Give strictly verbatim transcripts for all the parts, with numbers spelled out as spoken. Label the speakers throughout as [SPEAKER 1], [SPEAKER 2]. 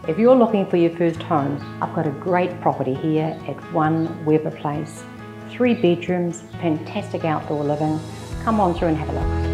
[SPEAKER 1] If you're looking for your first home, I've got a great property here at One Weber Place. Three bedrooms, fantastic outdoor living. Come on through and have a look.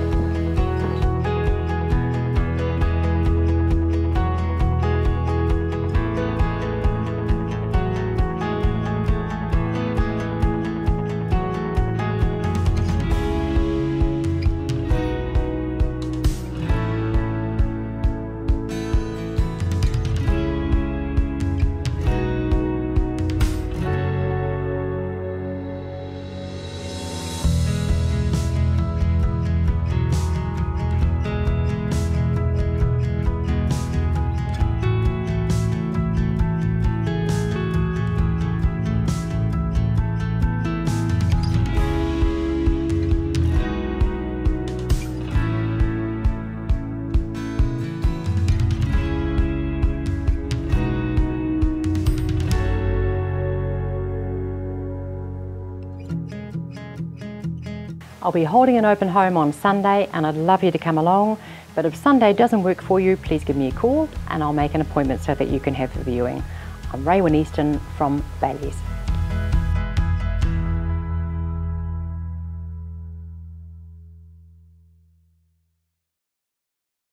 [SPEAKER 1] I'll be holding an open home on Sunday and I'd love you to come along, but if Sunday doesn't work for you, please give me a call and I'll make an appointment so that you can have the viewing. I'm Raewyn Easton from Bayleys.